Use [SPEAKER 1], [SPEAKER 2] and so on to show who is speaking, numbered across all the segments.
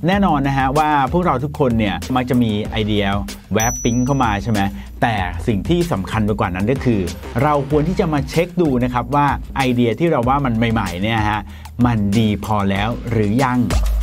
[SPEAKER 1] แน่นอนนะฮะว่าพวกเราทุกคนเนี่ยมักจะมีไอเดียแวบปิ๊งเข้ามาใช่ไหมแต่สิ่งที่สำคัญไปกว่านั้นก็คือเราควรที่จะมาเช็คดูนะครับว่าไอเดียที่เราว่ามันใหม่ๆเนี่ยฮะมันดีพอแล้วหรือยัง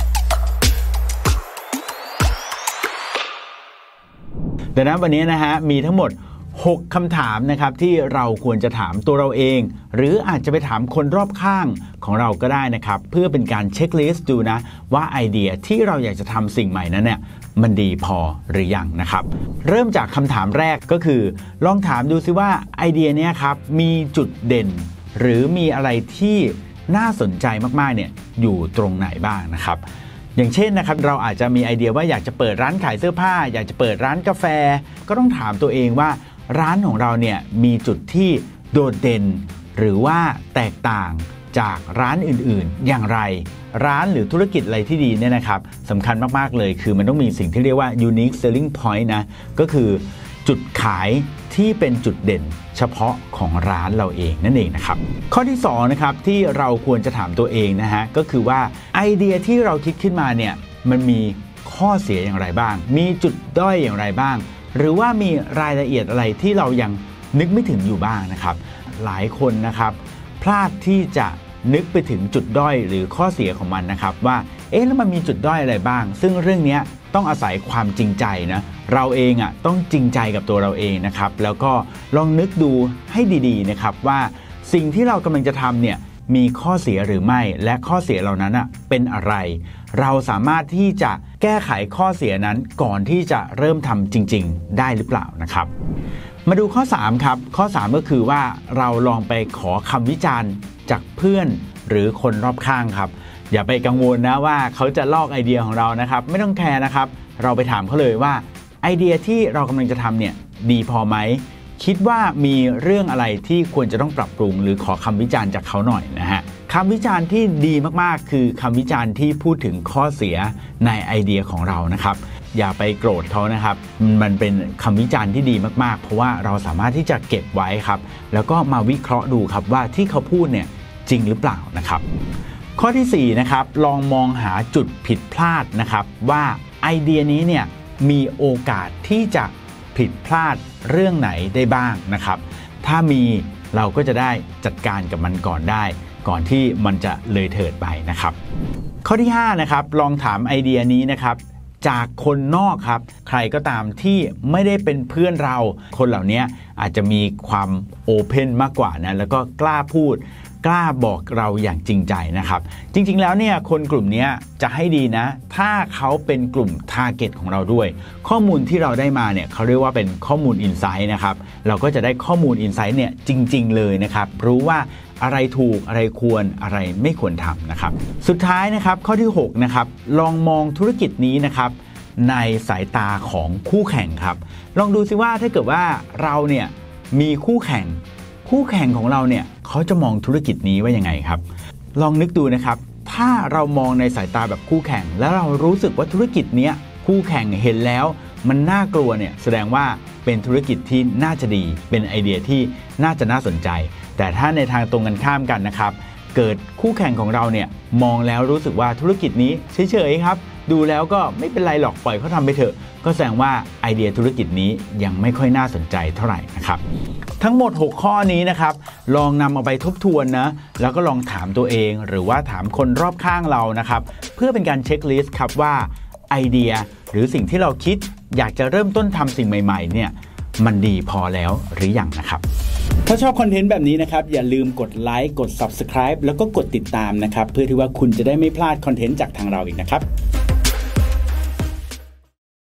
[SPEAKER 1] ดังนั้นวันนี้นะฮะมีทั้งหมด6คำถามนะครับที่เราควรจะถามตัวเราเองหรืออาจจะไปถามคนรอบข้างของเราก็ได้นะครับเพื่อเป็นการเช็คลิสต์ดูนะว่าไอเดียที่เราอยากจะทำสิ่งใหม่นั้นเนี่ยมันดีพอหรือยังนะครับเริ่มจากคำถามแรกก็คือลองถามดูซิว่าไอเดียนี้ครับมีจุดเด่นหรือมีอะไรที่น่าสนใจมากๆเนี่ยอยู่ตรงไหนบ้างนะครับอย่างเช่นนะครับเราอาจจะมีไอเดียว่าอยากจะเปิดร้านขายเสื้อผ้าอยากจะเปิดร้านกาแฟก็ต้องถามตัวเองว่าร้านของเราเนี่ยมีจุดที่โดดเด่นหรือว่าแตกต่างจากร้านอื่นๆอย่างไรร้านหรือธุรกิจอะไรที่ดีเนี่ยนะครับสำคัญมากๆเลยคือมันต้องมีสิ่งที่เรียกว่า unique selling point นะก็คือจุดขายที่เป็นจุดเด่นเฉพาะของร้านเราเองนั่นเองนะครับข้อที่2นะครับที่เราควรจะถามตัวเองนะฮะก็คือว่าไอเดียที่เราคิดขึ้นมาเนี่ยมันมีข้อเสียอย่างไรบ้างมีจุดด้อยอย่างไรบ้างหรือว่ามีรายละเอียดอะไรที่เรายังนึกไม่ถึงอยู่บ้างนะครับหลายคนนะครับพลาดที่จะนึกไปถึงจุดด้อยหรือข้อเสียของมันนะครับว่าแล้วมันมีจุดด้อยอะไรบ้างซึ่งเรื่องนี้ต้องอาศัยความจริงใจนะเราเองต้องจริงใจกับตัวเราเองนะครับแล้วก็ลองนึกดูให้ดีๆนะครับว่าสิ่งที่เรากำลังจะทำเนี่ยมีข้อเสียหรือไม่และข้อเสียเหล่านั้นเป็นอะไรเราสามารถที่จะแก้ไขข้อเสียนั้นก่อนที่จะเริ่มทำจริงๆได้หรือเปล่านะครับมาดูข้อ3ครับข้อ3ก็คือว่าเราลองไปขอคำวิจารณ์จากเพื่อนหรือคนรอบข้างครับอย่าไปกังวลนะว่าเขาจะลอกไอเดียของเรานะครับไม่ต้องแคร์นะครับเราไปถามเขาเลยว่าไอเดียที่เรากำลังจะทำเนี่ยดีพอไหมคิดว่ามีเรื่องอะไรที่ควรจะต้องปรับปรุงหรือขอคำวิจารณ์จากเขาหน่อยนะฮะคำวิจารณ์ที่ดีมากๆคือคำวิจารณ์ที่พูดถึงข้อเสียในไอเดียของเรานะครับอย่าไปโกรธเขานะครับมันเป็นคำวิจารณ์ที่ดีมากๆเพราะว่าเราสามารถที่จะเก็บไว้ครับแล้วก็มาวิเคราะห์ดูครับว่าที่เขาพูดเนี่ยจริงหรือเปล่านะครับข้อที่4นะครับลองมองหาจุดผิดพลาดนะครับว่าไอเดียนี้เนี่ยมีโอกาสที่จะผิดพลาดเรื่องไหนได้บ้างนะครับถ้ามีเราก็จะได้จัดการกับมันก่อนได้ก่อนที่มันจะเลยเถิดไปนะครับข้อที่5นะครับลองถามไอเดียนี้นะครับจากคนนอกครับใครก็ตามที่ไม่ได้เป็นเพื่อนเราคนเหล่านี้อาจจะมีความโอเพนมากกว่านะแล้วก็กล้าพูดกล้าบอกเราอย่างจริงใจนะครับจริงๆแล้วเนี่ยคนกลุ่มนี้จะให้ดีนะถ้าเขาเป็นกลุ่ม target ของเราด้วยข้อมูลที่เราได้มาเนี่ยเขาเรียกว่าเป็นข้อมูล insight นะครับเราก็จะได้ข้อมูล insight เนี่ยจริงๆเลยนะครับรู้ว่าอะไรถูกอะไรควรอะไรไม่ควรทำนะครับสุดท้ายนะครับข้อที่6นะครับลองมองธุรกิจนี้นะครับในสายตาของคู่แข่งครับลองดูซิว่าถ้าเกิดว่าเราเนี่ยมีคู่แข่งของเราเนี่ยเขาจะมองธุรกิจนี้ว่ายังไงครับลองนึกดูนะครับถ้าเรามองในสายตาแบบคู่แข่งแล้วเรารู้สึกว่าธุรกิจนี้คู่แข่งเห็นแล้วมันน่ากลัวเนี่ยแสดงว่าเป็นธุรกิจที่น่าจะดีเป็นไอเดียที่น่าจะน่าสนใจแต่ถ้าในทางตรงกันข้ามกันนะครับเกิดคู่แข่งของเราเนี่ยมองแล้วรู้สึกว่าธุรกิจนี้เฉยๆครับดูแล้วก็ไม่เป็นไรหรอกปล่อยเขาทำไปเถอะก็แสดงว่าไอเดียธุรกิจนี้ยังไม่ค่อยน่าสนใจเท่าไหร่นะครับทั้งหมด6ข้อนี้นะครับลองนำเอาไปทบทวนนะแล้วก็ลองถามตัวเองหรือว่าถามคนรอบข้างเรานะครับเพื่อเป็นการเช็คลิสต์ครับว่าไอเดียหรือสิ่งที่เราคิดอยากจะเริ่มต้นทำสิ่งใหม่ๆเนี่ยมันดีพอแล้วหรือยังนะครับถ้าชอบคอนเทนต์แบบนี้นะครับอย่าลืมกดไลค์กด Subscribe แล้วก็กดติดตามนะครับเพื่อที่ว่าคุณจะได้ไม่พลาดคอนเทนต์จากทางเราอีกนะครับ